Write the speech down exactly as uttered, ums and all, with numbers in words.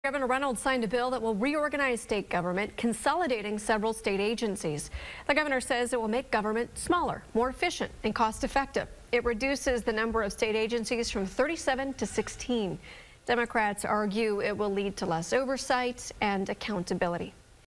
Governor Reynolds signed a bill that will reorganize state government, consolidating several state agencies. The governor says it will make government smaller, more efficient, and cost-effective. It reduces the number of state agencies from thirty-seven to sixteen. Democrats argue it will lead to less oversight and accountability.